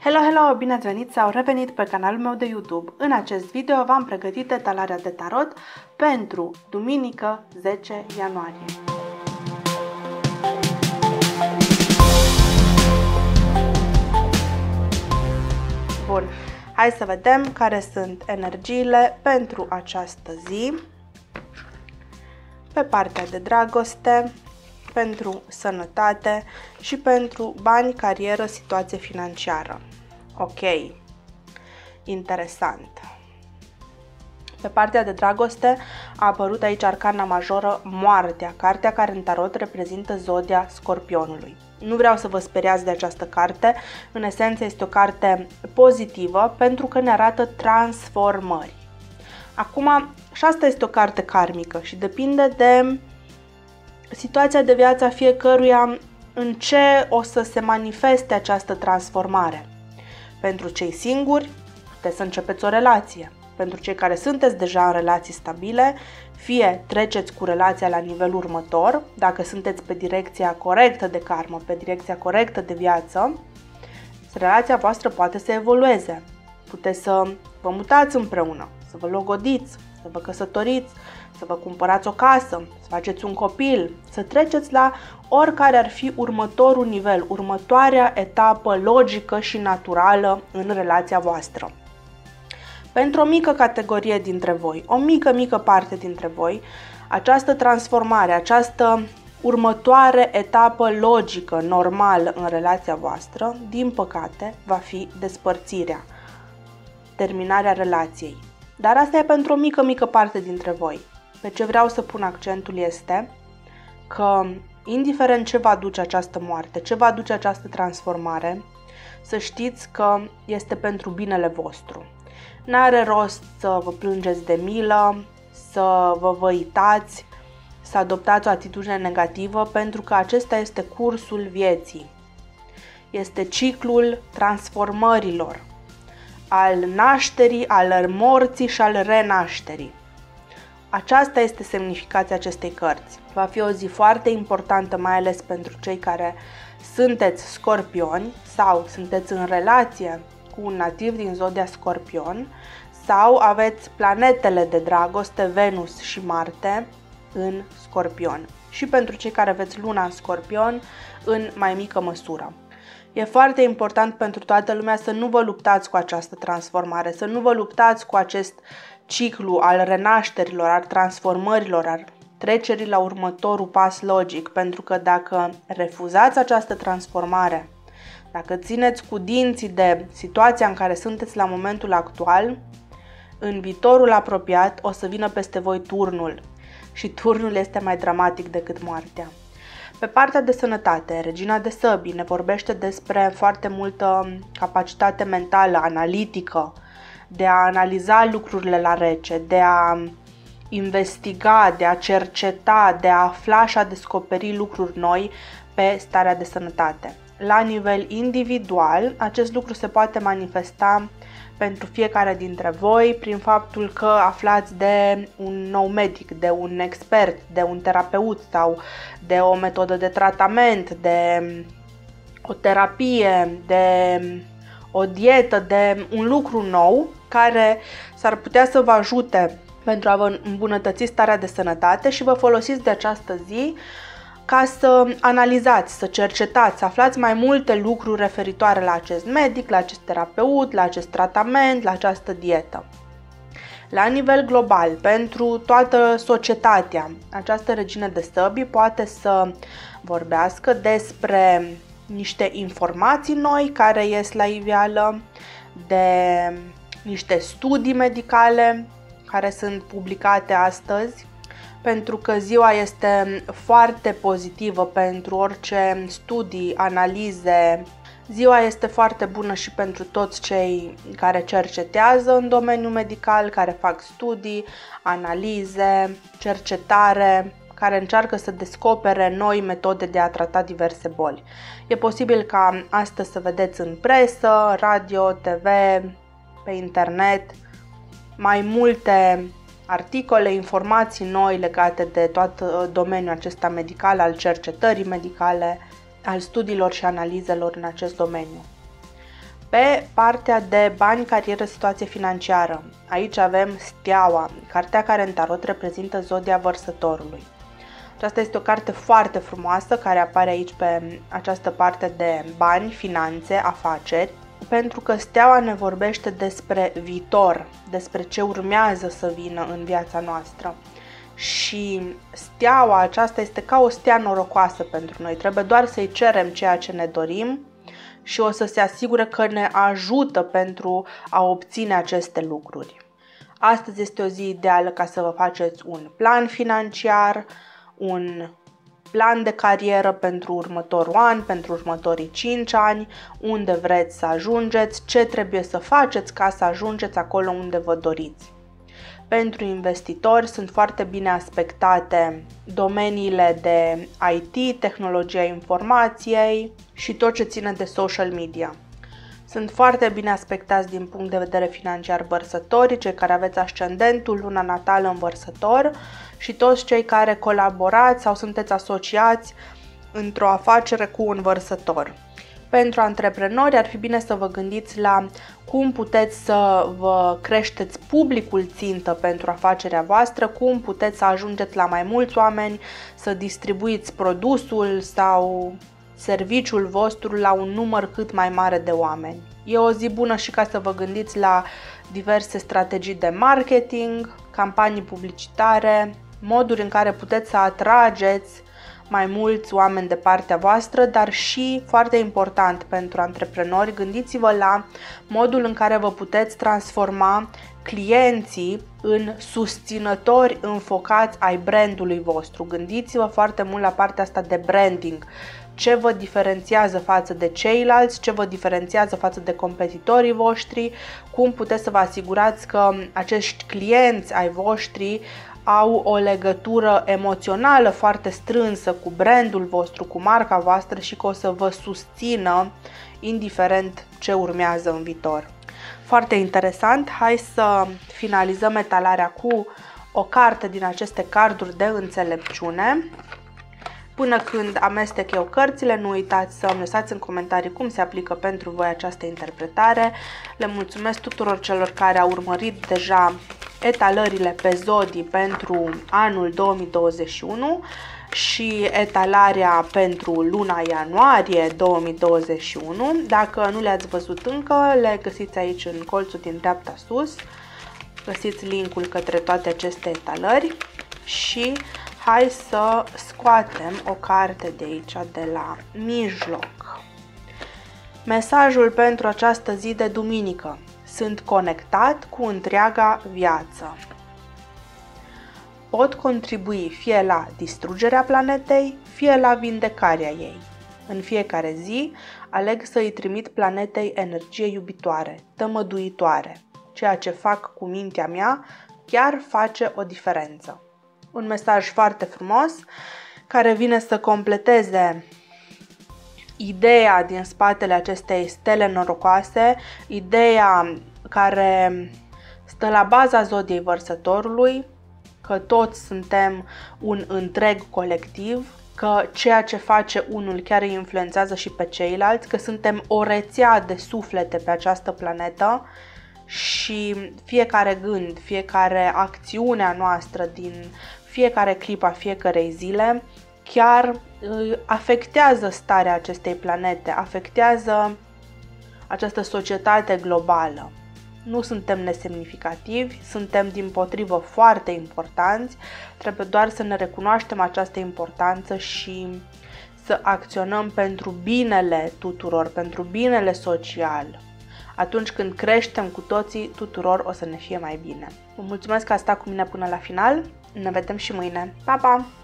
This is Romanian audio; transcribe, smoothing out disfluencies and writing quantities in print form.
Hello, bine ați venit sau revenit pe canalul meu de YouTube. În acest video v-am pregătit etalarea de tarot pentru duminică 10 ianuarie. Bun, hai să vedem care sunt energiile pentru această zi. Pe partea de dragoste, pentru sănătate și pentru bani, carieră, situație financiară. Ok, interesant. Pe partea de dragoste a apărut aici arcana majoră, moartea, cartea care în tarot reprezintă zodia Scorpionului. Nu vreau să vă speriați de această carte, în esență este o carte pozitivă pentru că ne arată transformări. Acum, și asta este o carte karmică și depinde de situația de viață a fiecăruia în ce o să se manifeste această transformare. Pentru cei singuri, puteți să începeți o relație. Pentru cei care sunteți deja în relații stabile, fie treceți cu relația la nivelul următor, dacă sunteți pe direcția corectă de karmă, pe direcția corectă de viață, relația voastră poate să evolueze. Puteți să vă mutați împreună, să vă logodiți, să vă căsătoriți, să vă cumpărați o casă, să faceți un copil, să treceți la oricare ar fi următorul nivel, următoarea etapă logică și naturală în relația voastră. Pentru o mică categorie dintre voi, o mică parte dintre voi, această transformare, această următoare etapă logică, normală în relația voastră, din păcate, va fi despărțirea, terminarea relației. Dar asta e pentru o mică parte dintre voi. Pe ce vreau să pun accentul este că, indiferent ce va aduce această moarte, ce va aduce această transformare, să știți că este pentru binele vostru. N-are rost să vă plângeți de milă, să vă văitați, să adoptați o atitudine negativă, pentru că acesta este cursul vieții. Este ciclul transformărilor, al nașterii, al morții și al renașterii. Aceasta este semnificația acestei cărți. Va fi o zi foarte importantă, mai ales pentru cei care sunteți scorpioni sau sunteți în relație cu un nativ din zodia Scorpion sau aveți planetele de dragoste, Venus și Marte, în Scorpion. Și pentru cei care aveți luna în Scorpion, în mai mică măsură. E foarte important pentru toată lumea să nu vă luptați cu această transformare, să nu vă luptați cu acest ciclu al renașterilor, al transformărilor, al trecerii la următorul pas logic, pentru că dacă refuzați această transformare, dacă țineți cu dinții de situația în care sunteți la momentul actual, în viitorul apropiat o să vină peste voi turnul și turnul este mai dramatic decât moartea. Pe partea de sănătate, Regina de Săbii ne vorbește despre foarte multă capacitate mentală, analitică, de a analiza lucrurile la rece, de a investiga, de a cerceta, de a afla și a descoperi lucruri noi pe starea de sănătate. La nivel individual, acest lucru se poate manifesta pentru fiecare dintre voi prin faptul că aflați de un nou medic, de un expert, de un terapeut sau de o metodă de tratament, de o terapie, de o dietă, de un lucru nou care s-ar putea să vă ajute pentru a vă îmbunătăți starea de sănătate și vă folosiți de această zi ca să analizați, să cercetați, să aflați mai multe lucruri referitoare la acest medic, la acest terapeut, la acest tratament, la această dietă. La nivel global, pentru toată societatea, această regină de săbii poate să vorbească despre niște informații noi care ies la iveală, de niște studii medicale care sunt publicate astăzi, pentru că ziua este foarte pozitivă pentru orice studii, analize. Ziua este foarte bună și pentru toți cei care cercetează în domeniul medical, care fac studii, analize, cercetare, care încearcă să descopere noi metode de a trata diverse boli. E posibil ca astăzi să vedeți în presă, radio, TV, pe internet, mai multe articole, informații noi legate de tot domeniul acesta medical, al cercetării medicale, al studiilor și analizelor în acest domeniu. Pe partea de bani, carieră, situație financiară, aici avem Steaua, cartea care în tarot reprezintă zodia Vărsătorului. Aceasta este o carte foarte frumoasă care apare aici pe această parte de bani, finanțe, afaceri, pentru că Steaua ne vorbește despre viitor, despre ce urmează să vină în viața noastră. Și steaua aceasta este ca o stea norocoasă pentru noi, trebuie doar să-i cerem ceea ce ne dorim și o să se asigure că ne ajută pentru a obține aceste lucruri. Astăzi este o zi ideală ca să vă faceți un plan financiar, un plan de carieră pentru următorul an, pentru următorii 5 ani, unde vreți să ajungeți, ce trebuie să faceți ca să ajungeți acolo unde vă doriți. Pentru investitori sunt foarte bine aspectate domeniile de IT, tehnologia informației și tot ce ține de social media. Sunt foarte bine aspectați din punct de vedere financiar Vărsătorii, cei care aveți ascendentul, luna natală în Vărsător și toți cei care colaborați sau sunteți asociați într-o afacere cu un Vărsător. Pentru antreprenori ar fi bine să vă gândiți la cum puteți să vă creșteți publicul țintă pentru afacerea voastră, cum puteți să ajungeți la mai mulți oameni, să distribuiți produsul sau serviciul vostru la un număr cât mai mare de oameni. E o zi bună și ca să vă gândiți la diverse strategii de marketing, campanii publicitare, moduri în care puteți să atrageți mai mulți oameni de partea voastră, dar și, foarte important pentru antreprenori, gândiți-vă la modul în care vă puteți transforma clienții în susținători înfocați ai brandului vostru. Gândiți-vă foarte mult la partea asta de branding. Ce vă diferențiază față de ceilalți, ce vă diferențiază față de competitorii voștri, cum puteți să vă asigurați că acești clienți ai voștri au o legătură emoțională foarte strânsă cu brandul vostru, cu marca voastră și că o să vă susțină indiferent ce urmează în viitor. Foarte interesant, hai să finalizăm etalarea cu o carte din aceste carduri de înțelepciune. Până când amestec eu cărțile, nu uitați să îmi lăsați în comentarii cum se aplică pentru voi această interpretare. Le mulțumesc tuturor celor care au urmărit deja etalările pe zodii pentru anul 2021 și etalarea pentru luna ianuarie 2021. Dacă nu le-ați văzut încă, le găsiți aici în colțul din dreapta sus. Găsiți linkul către toate aceste etalări și hai să scoatem o carte de aici, de la mijloc. Mesajul pentru această zi de duminică. Sunt conectat cu întreaga viață. Pot contribui fie la distrugerea planetei, fie la vindecarea ei. În fiecare zi, aleg să îi trimit planetei energie iubitoare, tămăduitoare. Ceea ce fac cu mintea mea chiar face o diferență. Un mesaj foarte frumos care vine să completeze ideea din spatele acestei stele norocoase, ideea care stă la baza zodiei Vărsătorului, că toți suntem un întreg colectiv, că ceea ce face unul chiar îi influențează și pe ceilalți, că suntem o rețea de suflete pe această planetă și fiecare gând, fiecare acțiune a noastră din fiecare clip a fiecarei zile chiar afectează starea acestei planete, afectează această societate globală. Nu suntem nesemnificativi, suntem dimpotrivă foarte importanți, trebuie doar să ne recunoaștem această importanță și să acționăm pentru binele tuturor, pentru binele social. Atunci când creștem cu toții, tuturor o să ne fie mai bine. Vă mulțumesc că ați stat cu mine până la final, ne vedem și mâine. Pa, pa!